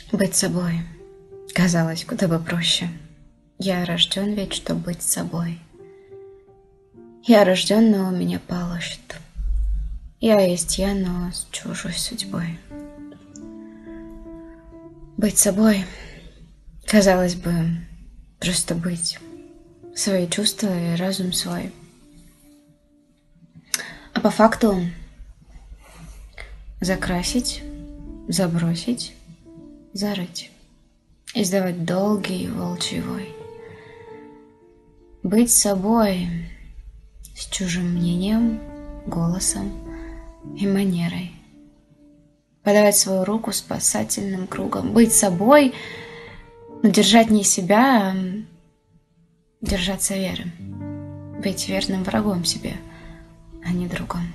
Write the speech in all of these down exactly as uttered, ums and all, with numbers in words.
Быть собой казалось куда бы проще. Я рожден ведь, чтоб быть собой. Я рожден, но меня полощет. Я есть я, но с чужой судьбой. Быть собой, казалось бы, просто быть. Свои чувства и разум свой. А по факту закрасить, забросить, зарыть. Издавать долгий волчий вой. Быть собой с чужим мнением, голосом и манерой. Подавать свою руку спасательным кругом. Быть собой, но держать не себя, а держаться веры. Быть верным врагом себе, а не другом.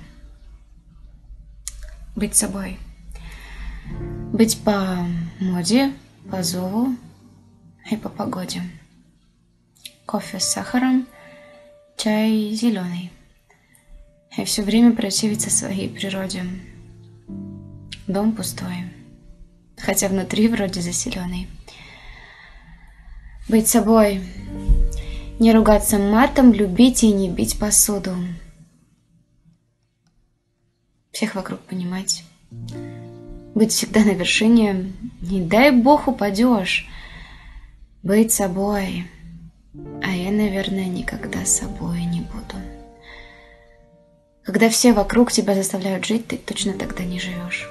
Быть собой. Быть по моде, по зову и по погоде. Кофе с сахаром, чай зеленый. И все время противиться своей природе. Дом пустой, хотя внутри вроде заселенный. Быть собой. Не ругаться матом, любить и не бить посуду. Всех вокруг понимать. Быть всегда на вершине, не дай бог упадешь. Быть собой. А я, наверное, никогда собой не буду. Когда все вокруг тебя заставляют жить, ты точно тогда не живешь.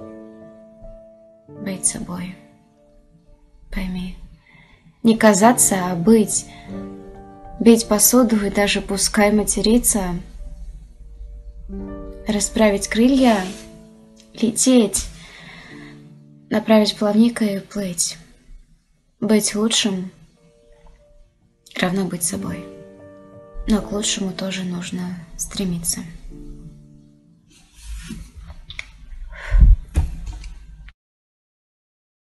Быть собой. Пойми. Не казаться, а быть. Бить посуду и даже пускай материться. Расправить крылья, лететь. Направить плавник и плыть. Быть лучшим равно быть собой. Но к лучшему тоже нужно стремиться.